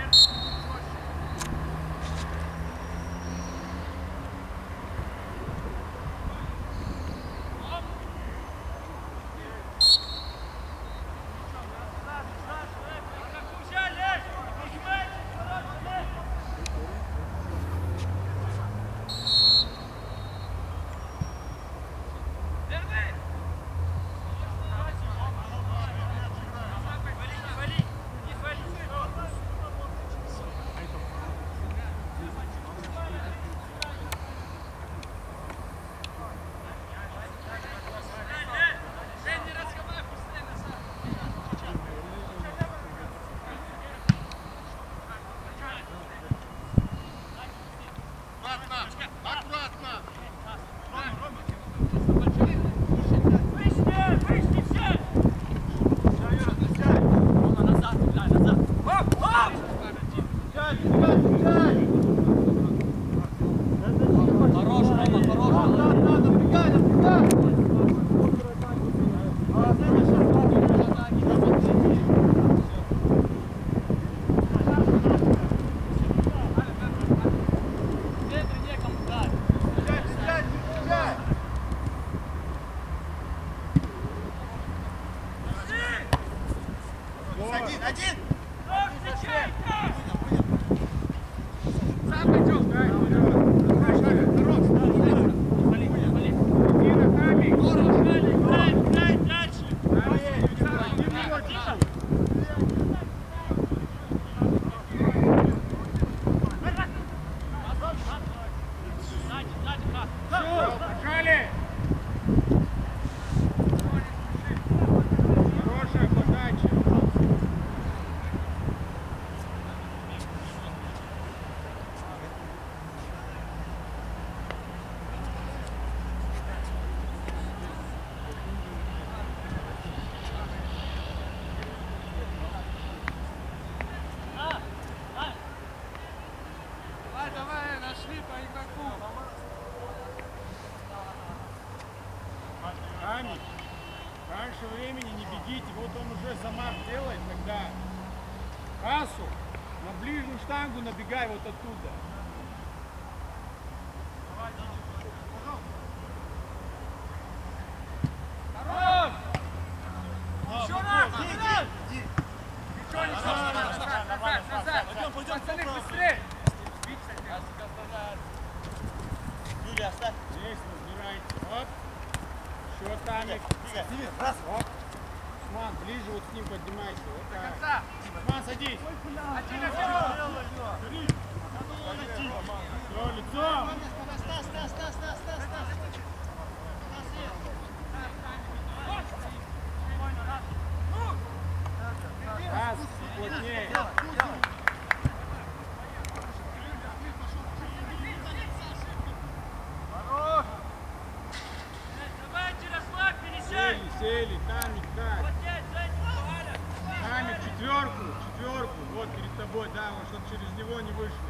Раньше времени не бегите, вот он уже замах делает, тогда кассу на ближнюю штангу набегай вот оттуда. Хорош! Еще раз! Иди! Ничего, назад! Пойдем, быстрее! Юрий, оставь! Здесь разбирайте. Оп! Еще Тамик. Раз. Оп. Усман, ближе вот с ним поднимайся. Вот так. Усман, садись. Все, лицо. Раз, плотнее. Сели, Тамик, так. Тамик, четверку. Вот перед тобой, да, вот, чтобы через него не вышли.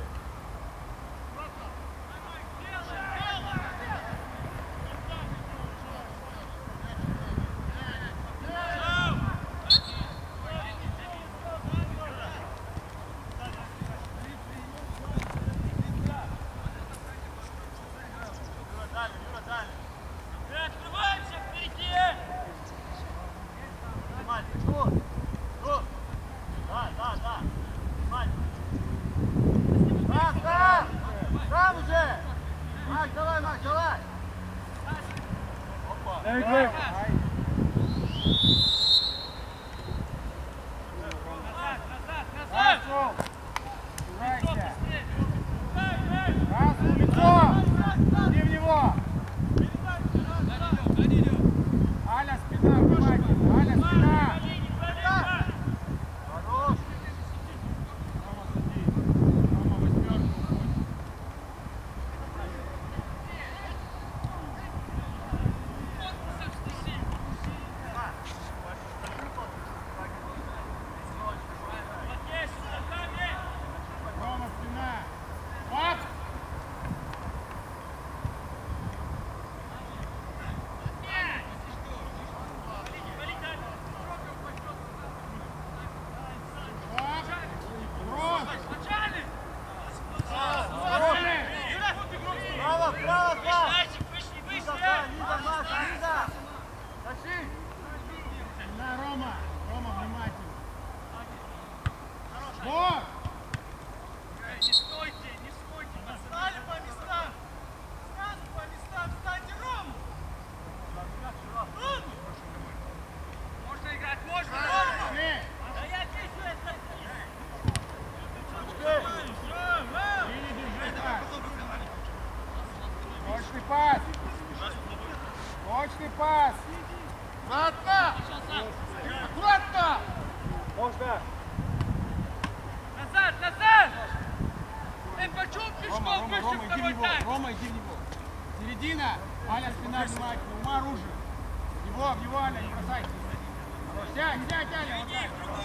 Рома, иди в него. Рома, иди в него. Середина. Аля, спина внимательно. Ума оружие. В него, Аля, не бросай. Сядь, Аля, вот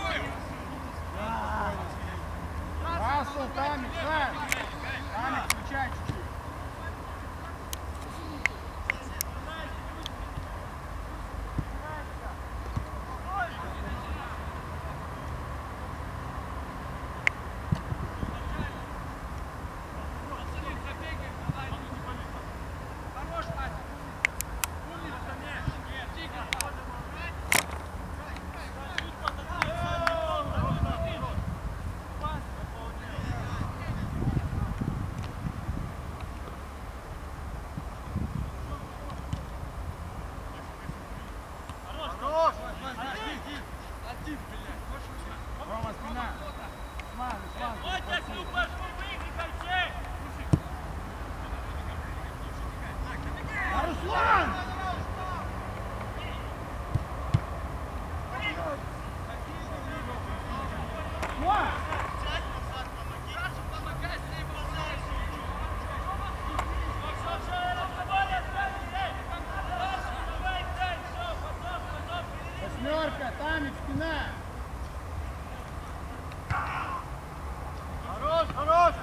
так. Расул, Тамик, Тамик, включай чуть-чуть. Восьмерка, Тамик, спина. Хорош.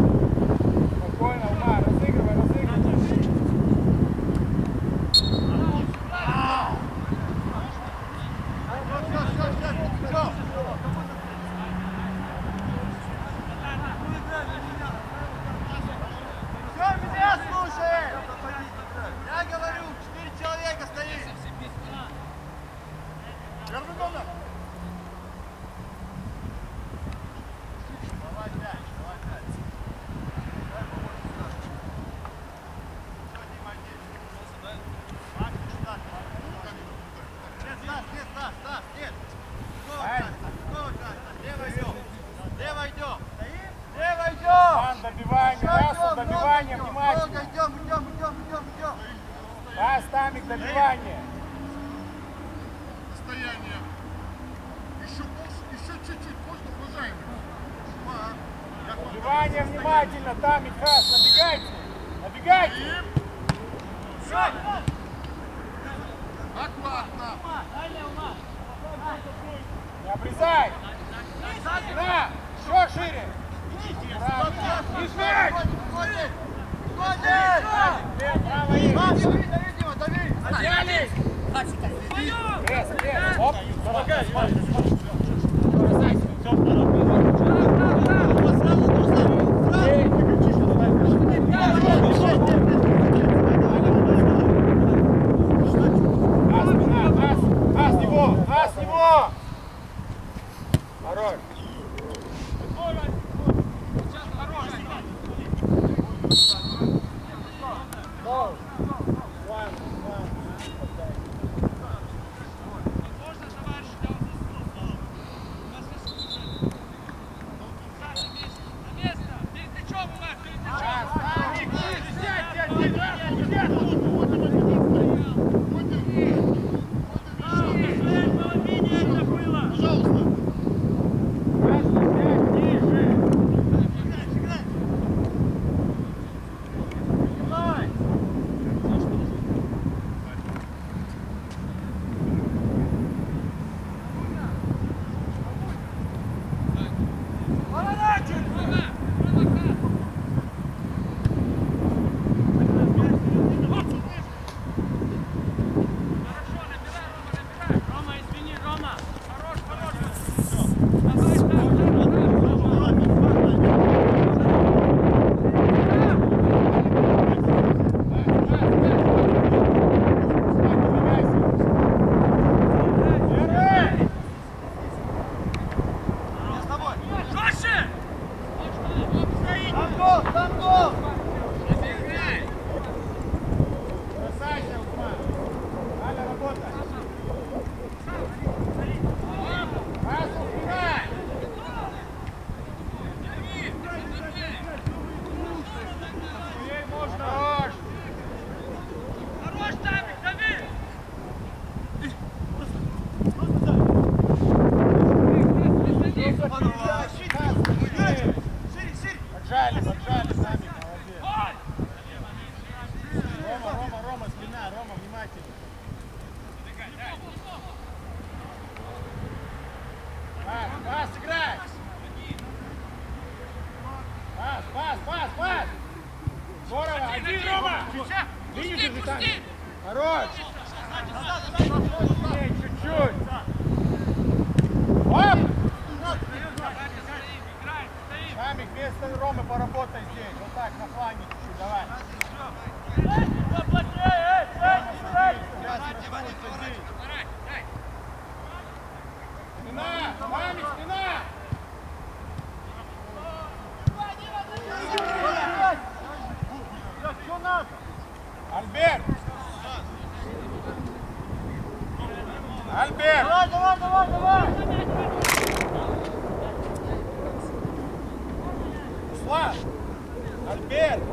Спокойно, Ума, разыгрывай, разыгрывай. Добивание, внимательно. Идем. Да, Стамик, добивание. Расстояние. Еще чуть-чуть, можно, уважаемый? Добивание, внимательно, Тамик, Хас, набегайте. Набегайте. Аккуратно. Не обрезай. Спина, еще шире. Не смерть! Право есть! Отъялись! Пресс! Оп! Помогай! Газ с него! Хорош! Поджали, сами, молодец. Рома, спина, Рома, внимательно. Пас, играй! Пас! Здорово! Один, Рома! Линию держи там! Хорош! Чуть-чуть! Оп! Камик, вместо Ромы поработай здесь. Вот так, на фланге чуть-чуть, давай. Спина! Камик, спина! Что надо? Альберт! Альберт! Давай! Руслан! Альберт!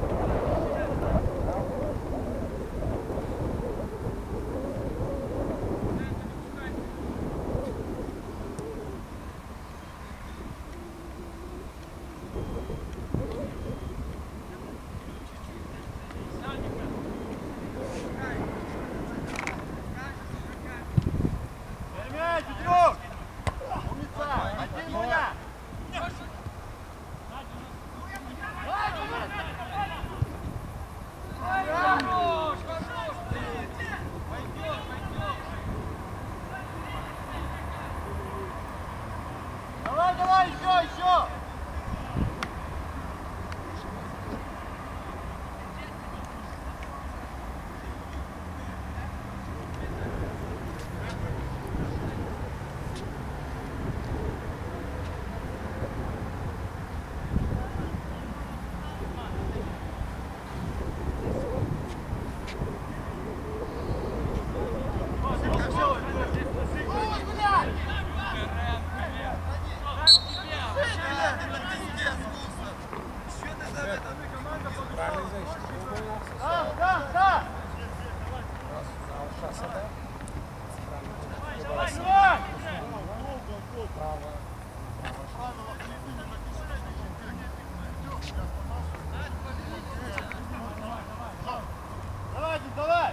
Давай, давай!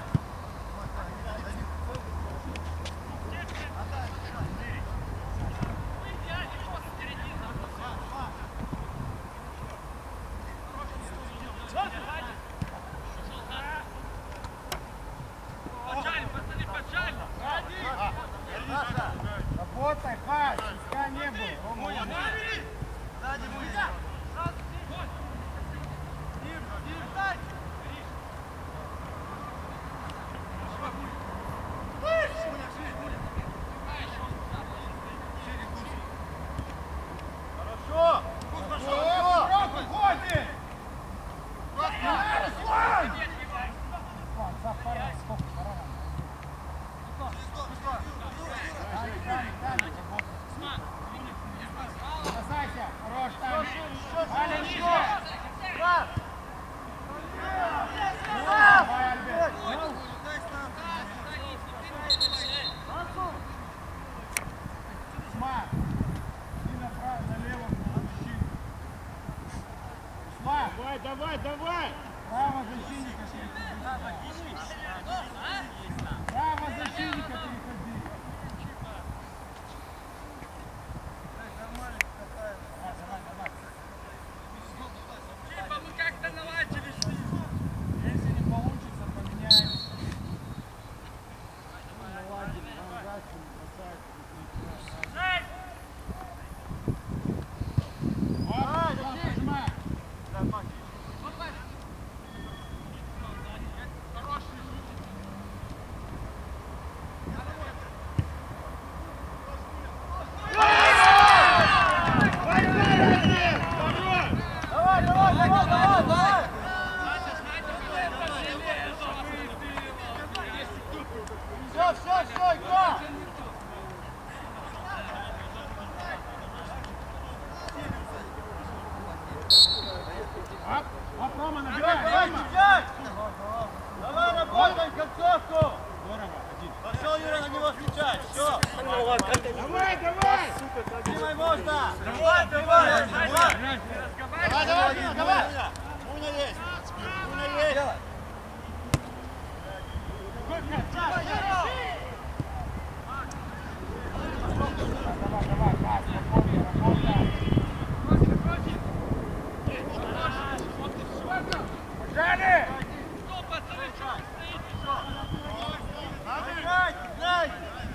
Работай, пас! Иска не было! Сзади будет! Хорошо! Хорошо! Выходи! Руслан! Бросайся! Хорош там! Аля, ниже! Давай, Альберт! Смар! И направо, налево, защитник. Слав! Давай, давай, давай! Право защитника переходи. Право защитника переходи. Мы как-то наладились. Если не получится, поменяем. Наладим, нажатим, бросать. Вот, нажимай. Все, игра! Рома, набирай! Давай, работай концовку! Здорово, один. Пошел, Юра, на него встречать! Все! Давай! Снимай, можно! Давай! Уна есть! Давай, пас, работай! Жали! Что, пацаны, что вы стоите? Играй!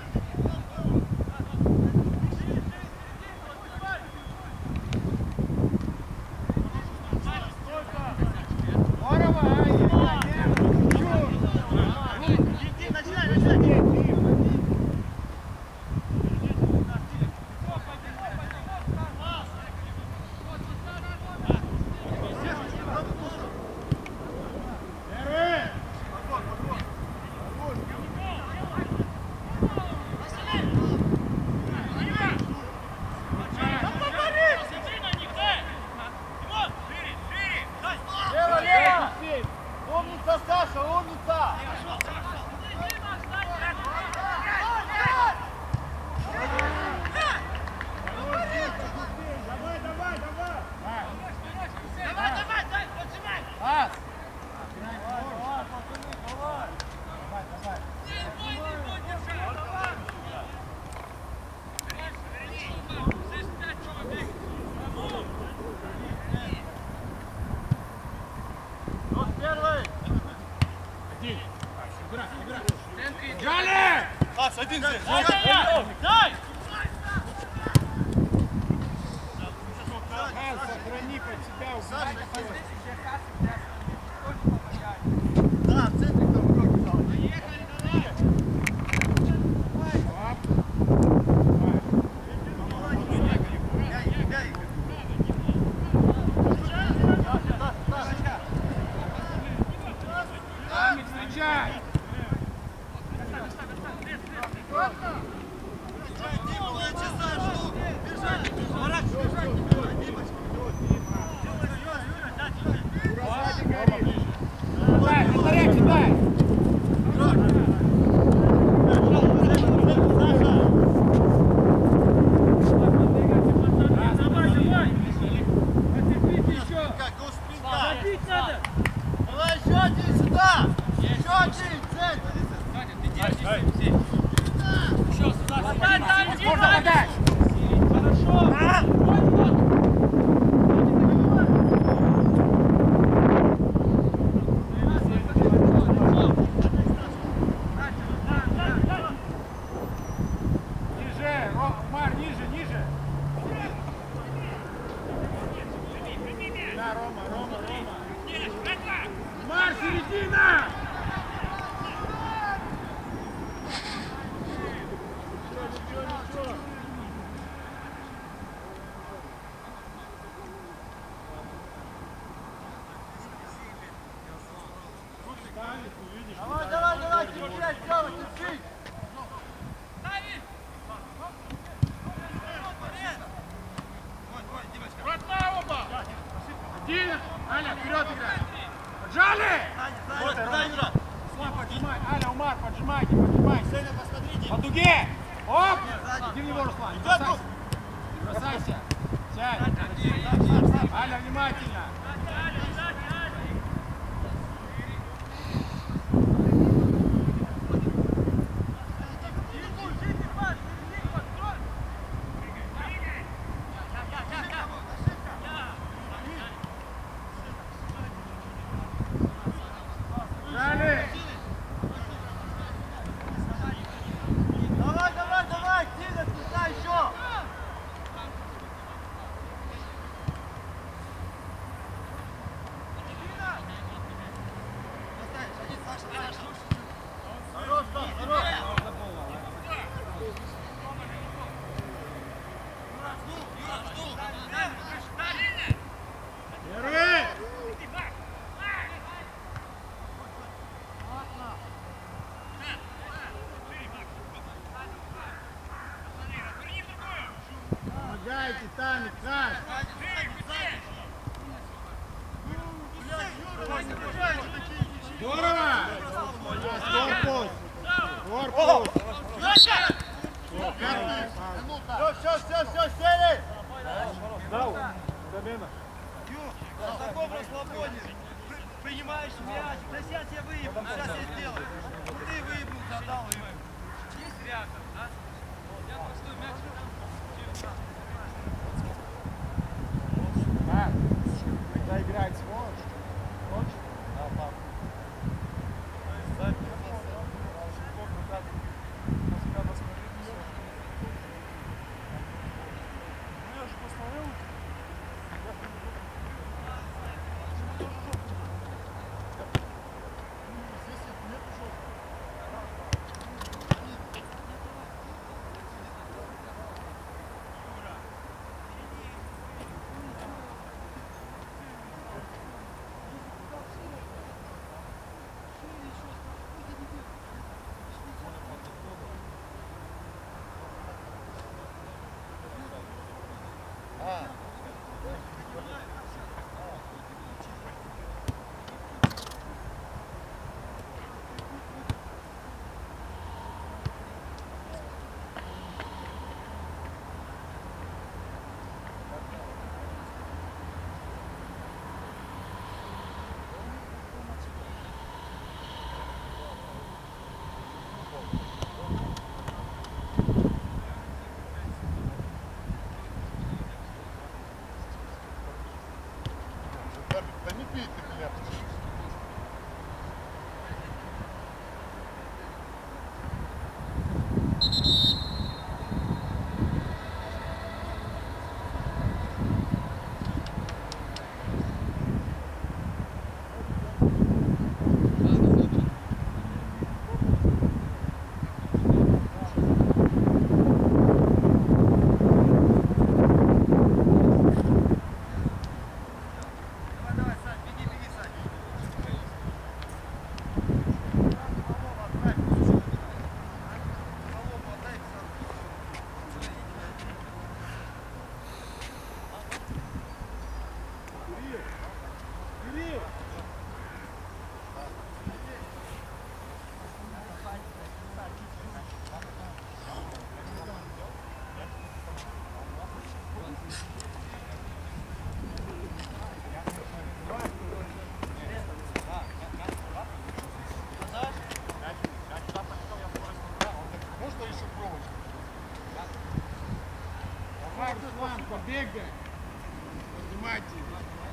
Здорово! Иди, начинай! Умница, Саша, умница! Давай, поджимай! Пас! Жали! Пас, один здесь! Дай! Сохрани под себя, убирай. Да, в центре кто в стал. Поехали, давай! Встречай! Давай, повторяй, кидай! можно подать! Аля, вперед играй! Поджали! Поджимай! Аля, Умар, поджимайте, поджимайте! По дуге! Оп! Иди в него, Руслан! Не бросайся! Сядь! Аля, внимательно! Помогайте, Тамик, Каш! Здорово! Корпус! Корпус! Все, сели! Дал, замена. На таком расслабоне принимаешь мяч. Да сейчас я выебну, сейчас я сделаю. Ты выебнулся, отдал ему. Есть реактор, да? Я простой мяч. Когда играет сволочь, хочешь? Да, пап. Я же посмотрел. Да не пей ты, бля. Можно еще пробовать? Давай, Руслан, побегай. Внимательно.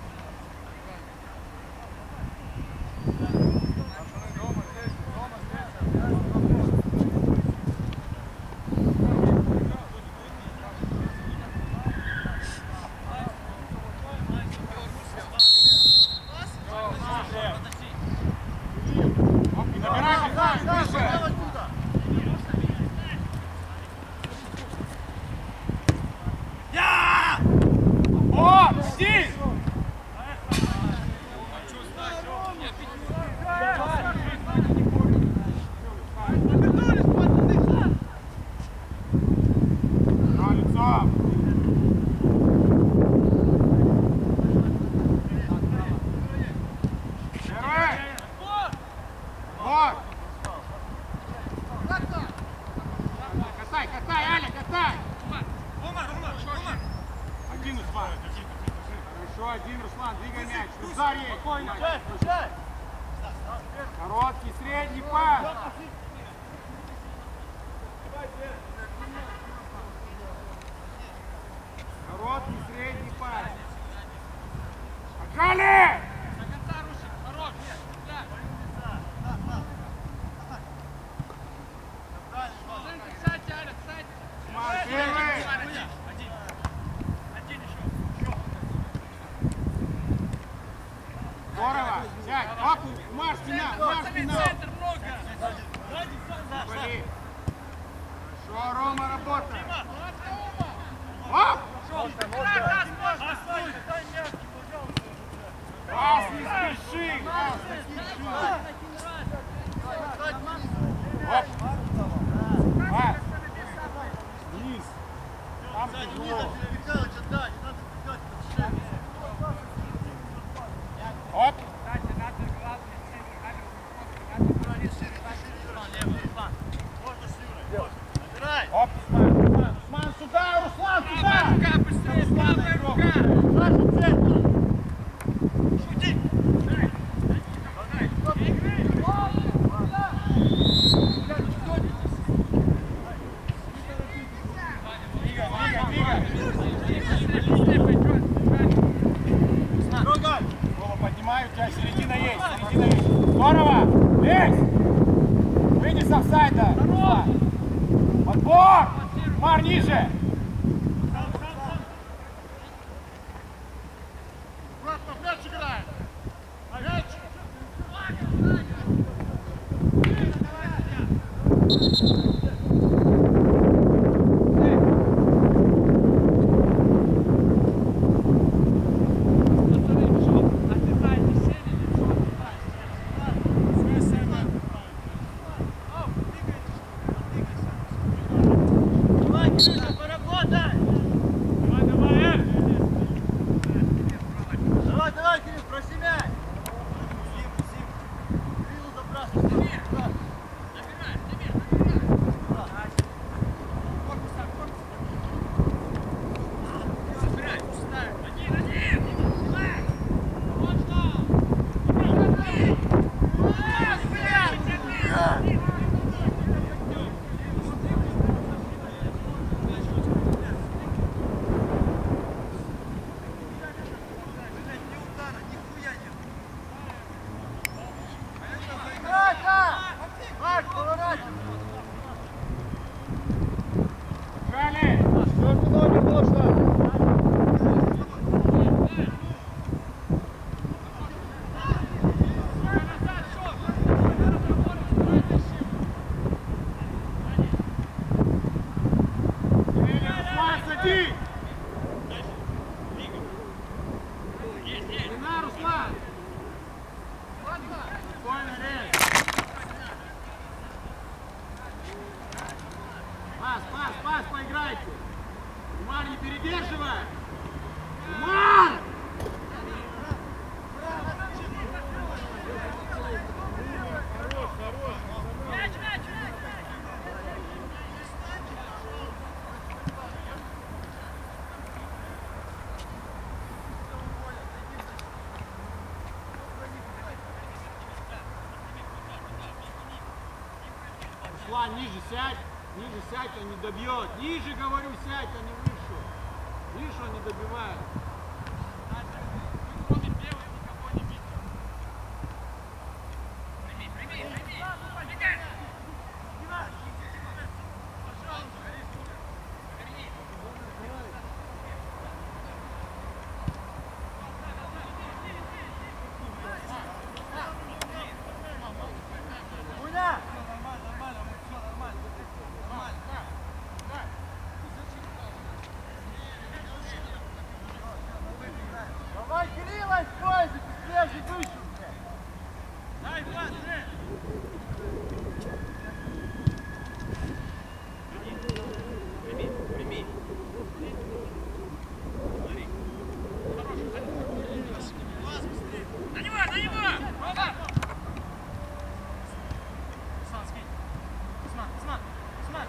Короткий, средний пас. Короткий, средний пас. Отжали! Здорово! Сядь! Оп! Марш, спина! Марш, спина! Хорошо, Рома, работа! Оп! Пас, не спеши! Пас, не спеши! Оп! Пас! Вниз! Там тяжело! Оп! Оп! Руслан, сюда! Руслан, сюда! Рука, быстрее! Правая рука! Шути! Поднимаю, у тебя середина есть, середина есть. Здорово! Лезь! Выйди с офсайда! Подбор! Мар ниже! Обратно, в мяч играем! Мяч! Пас, поиграйте! Умар, не передерживай! Умар! Руслан, ниже сядь, он не добьет. Ниже, говорю, сядь, а не выше. Видишь, он не добивает. Кроме белых никого не видел. Прими! Бегай! Давай, Кирилла, стой, быстрее, выше. Дай, Влад, Прими. На него! Рома! Усман!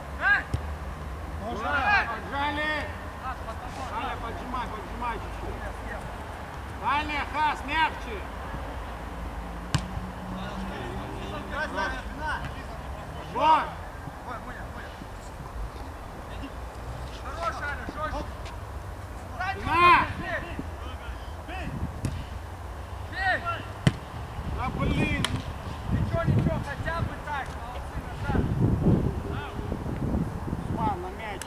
Поджали! Далее поджимай чуть-чуть. Далее, Хас, мягче! Вот! Хорош, Аля, жестче! На! Бей! Да блин! Ничего, хотя бы так, молодцы, назад! Усман, на мяч!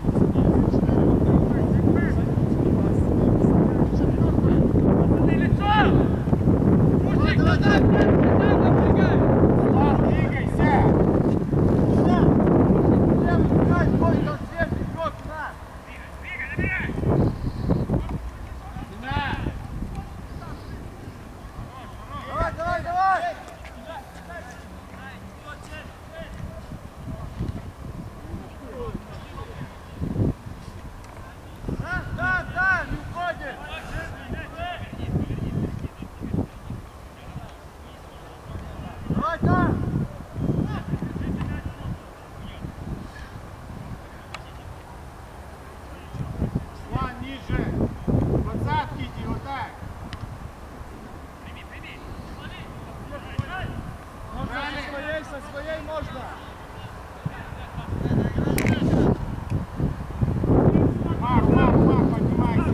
Своей можно. Мах, поднимайся.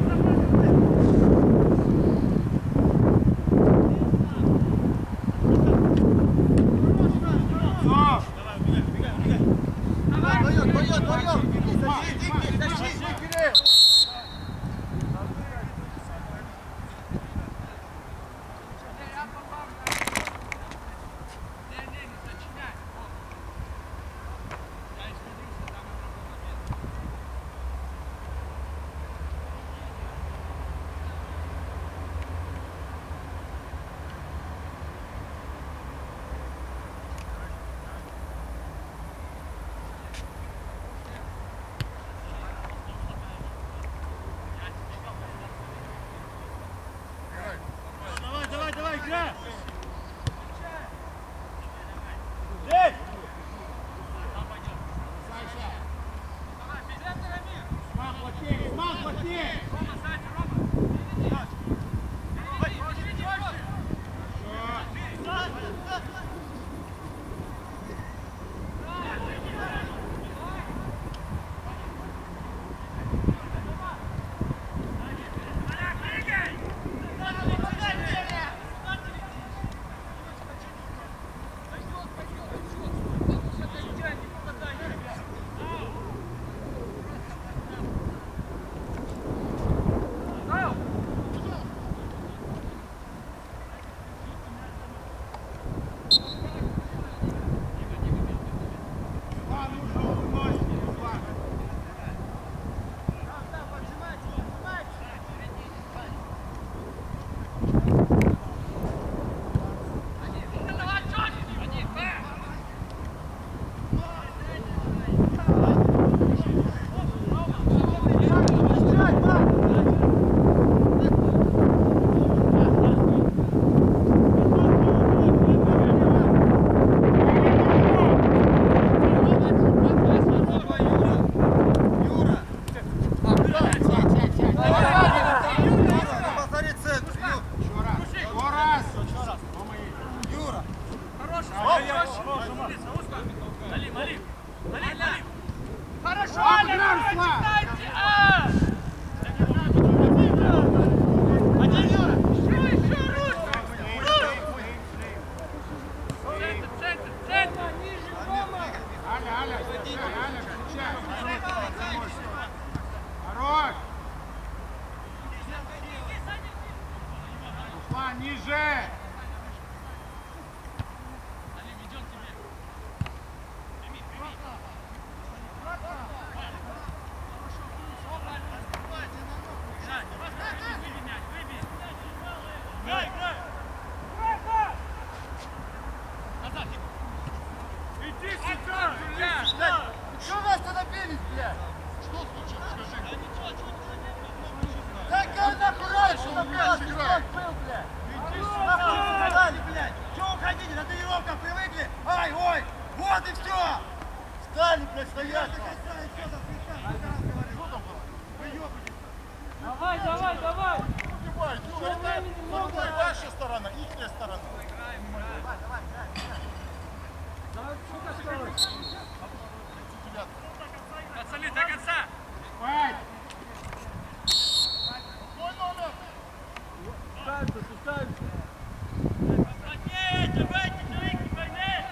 Давай, игра! Мах, плотнее! Хорошо, Аля, стоять! Давай, давай, давай! Убивай, Юра, ваша сторона, ихняя сторона. Пацаны, до конца! Файт! Твой номер! Окей, давайте, человек, войны!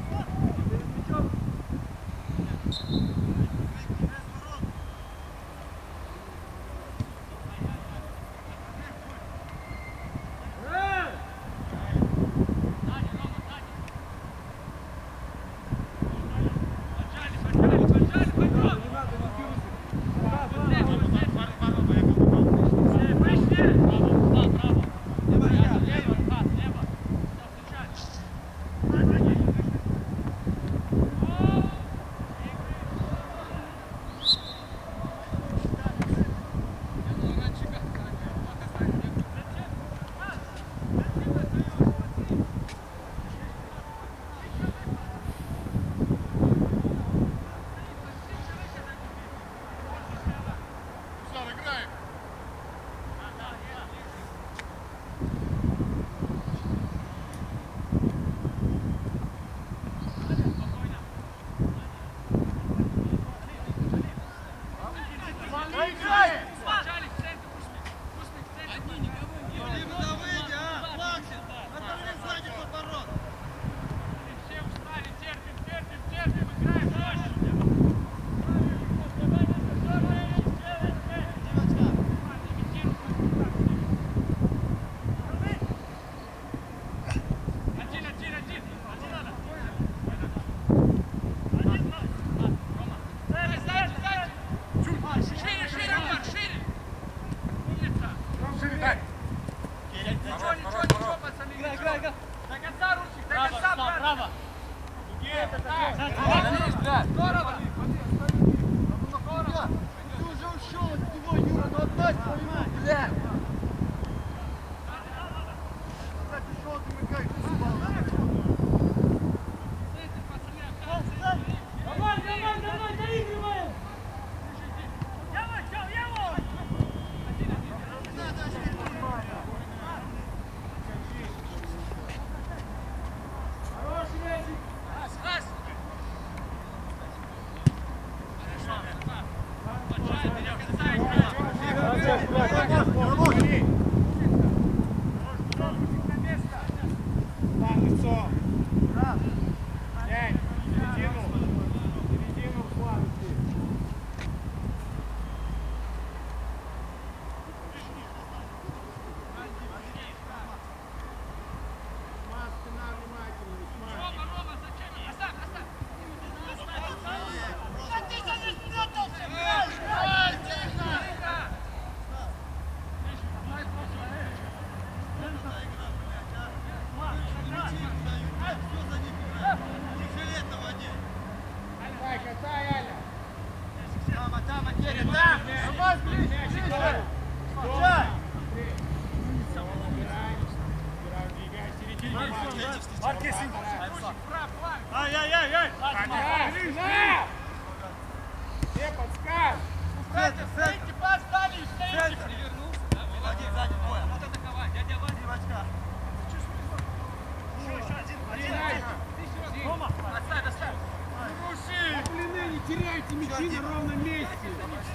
Ай-яй-яй-яй! Все подсказ! Стоите, поставили, стоите! Перевернулся, да? Молодец, сзади двое. Вот атаковать, дядя Ваня. Девочка. Еще один. Рома, оставь, оставь. Блины, не теряйте мячи на ровном месте!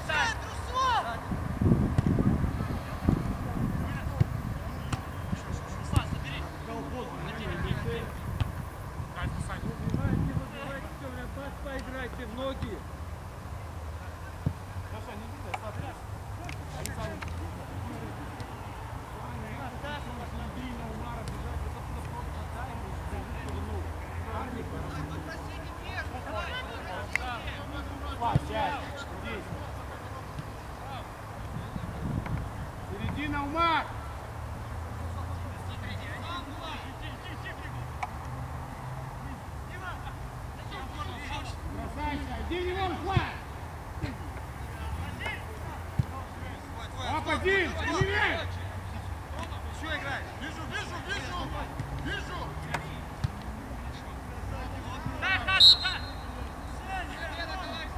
Поиграйте в ноги. Середина, Умар! Красавица, иди не вон флаг! Один, левее! Еще играй. Вижу, вижу, вижу! Вижу! Да, да, да!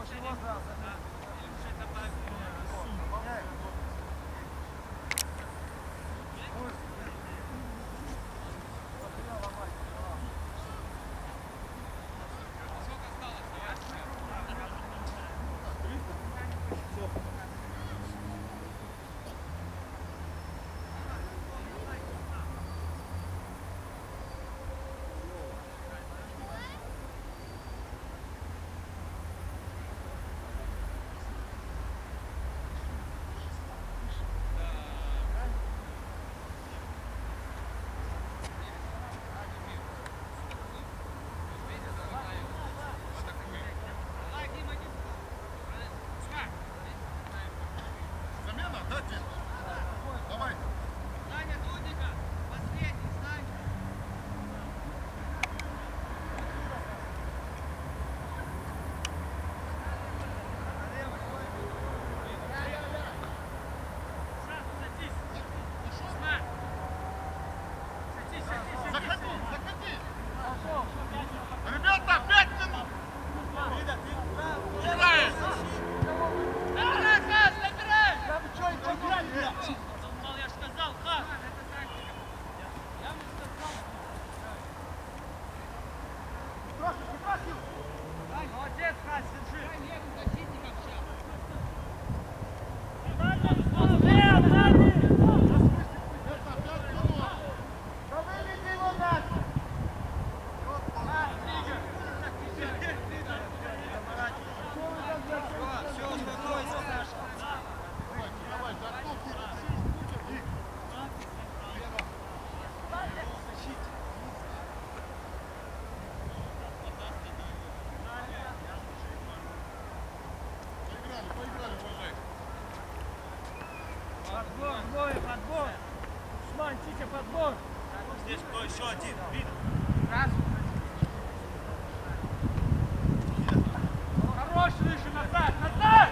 Замена, да, Дим? Давай. Саня, Дудника, последний, Саня. Заходи, заходи. Ребята, 5 минут. Играем. Я же сказал, Хас. Молодец, Хас, держи. Все, успокойся, Саша. Давай, за руку. Поиграли, уважаемые. Подбор, двое, подбор. Усман, Титя, подбор. Здесь кто еще один? Хорош, выше, назад, назад!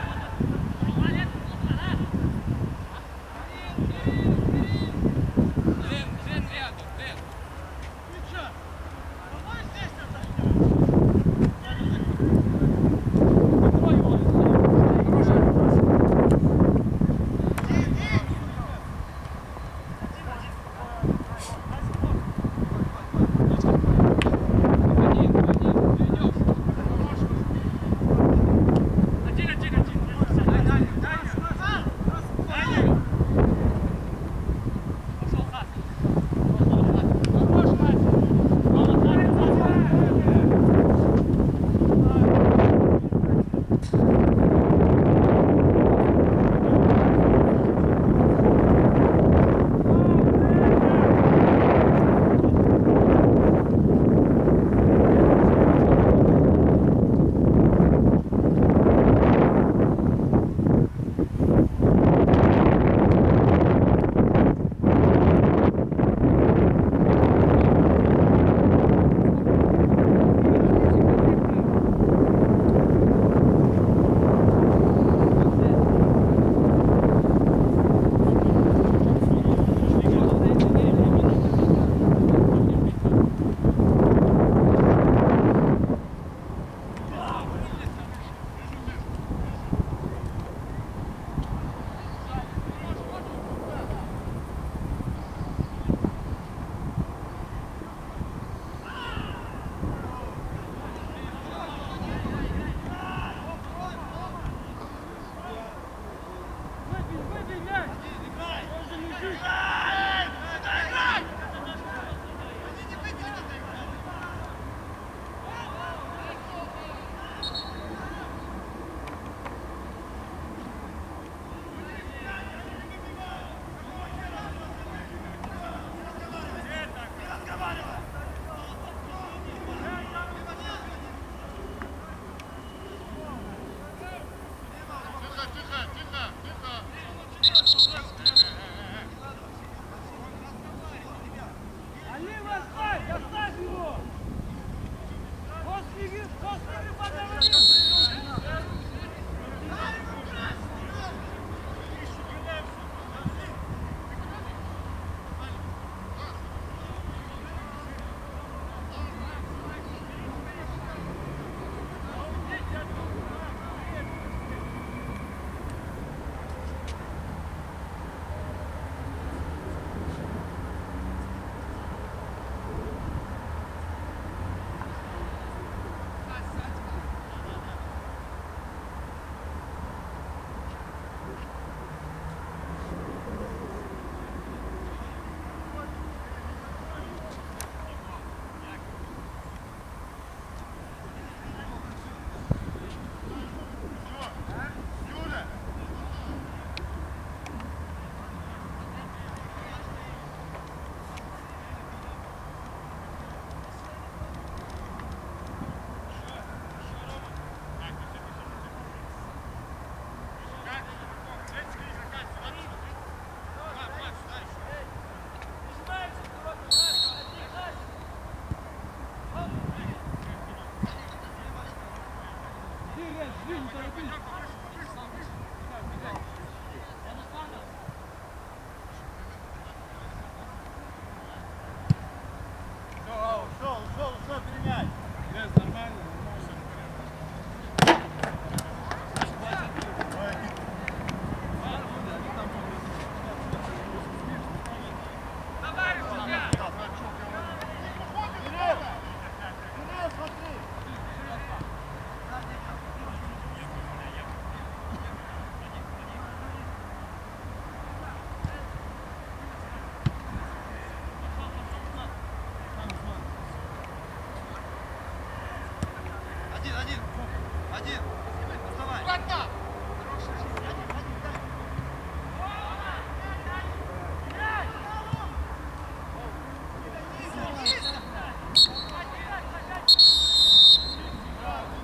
Один. Доставай. Аккуратно!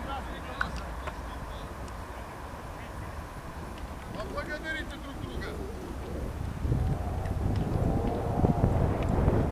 Поблагодарите друг друга.